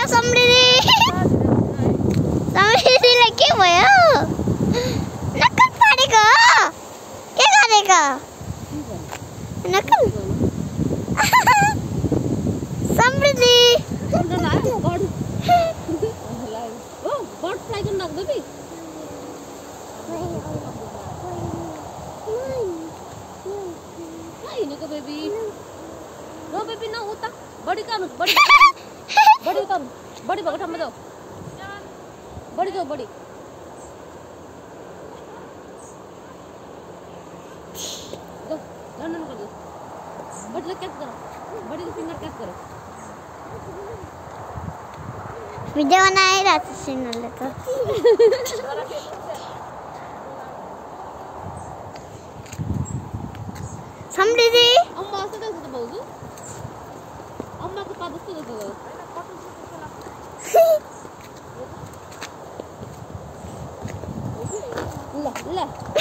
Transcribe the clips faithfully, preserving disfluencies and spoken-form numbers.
समृद्धि समृद्धिलाई के भयो नक्कल पारेको के गरेको नक्कल समृद्धि baby no baby no uta body ka body body uta body baka thamma jao body jao body do london kar do body la catch karo body ko finger catch karo video बनाए रहते सिनले तो समृद्धि अम्मा अस्ति त भाउजू अम्माको पाद जस्तो जस्तो ल ल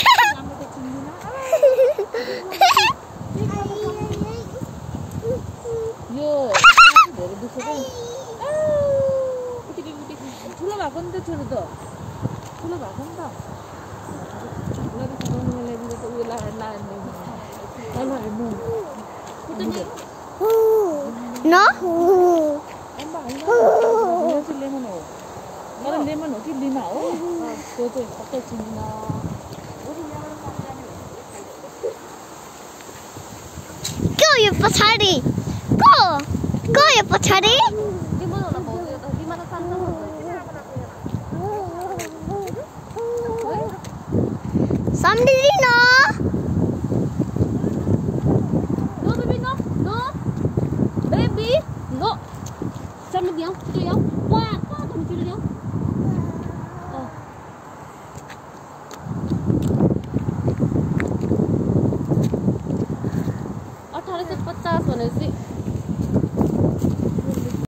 यो धेरै दुख्छ त उठि उठि ठुलो भएको नि त छोरो त ठुलो भएको नि त ल त मलाई दिन्छ त उयो ला ला No. लेमन हो मलाई लेमन हो कि लिमा हो त्यो चाहिँ सबै चिन्दिन को यो पछाडी को को यो पछाडी लिमन होला भाउजू यो त लिमा त शान्त हुन्छ समृद्धि न no sama dia tu ya wah kau tu tu dia oh अठारह सौ पचास भनेपछि